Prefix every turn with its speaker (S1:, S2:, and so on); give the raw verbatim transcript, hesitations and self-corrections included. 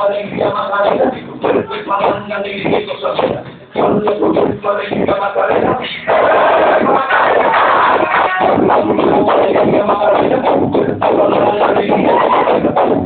S1: culpa alegría Macarena, si tu cuerpo es malanga, negrito sabía. Con tu culpa alegría Macarena, alegría Macarena, tu cuerpo es malanga, negrito sabía.